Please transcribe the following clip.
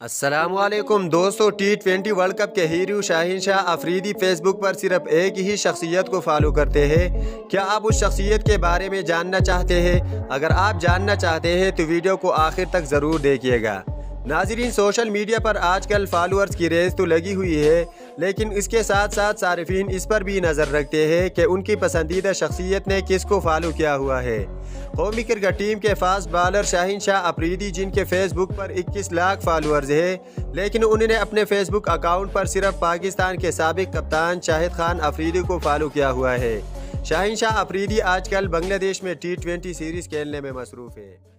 अस्सलामुअलैकुम दोस्तों, T20 world cup के हीरो शाहीन शाह अफरीदी फेसबुक पर सिर्फ एक ही शख्सियत को फॉलो करते हैं। क्या आप उस शख्सियत के बारे में जानना चाहते हैं? अगर आप जानना चाहते हैं तो वीडियो को आखिर तक ज़रूर देखिएगा। नाज़रीन, सोशल मीडिया पर आजकल फॉलोअर्स की रेस तो लगी हुई है, लेकिन इसके साथ साथ सारिफीन इस पर भी नज़र रखते हैं कि उनकी पसंदीदा शख्सियत ने किसको फॉलो किया हुआ है। कौमी क्रिकेट टीम के फास्ट बॉलर शाहीन शाह अफरीदी, जिनके फेसबुक पर 21 लाख फॉलोअर्स हैं, लेकिन उन्होंने अपने फेसबुक अकाउंट पर सिर्फ पाकिस्तान के साबिक कप्तान शाहिद खान अफरीदी को फॉलो किया हुआ है। शाहीन शाह अफरीदी आजकल बांग्लादेश में T20 सीरीज़ खेलने में मसरूफ़ है।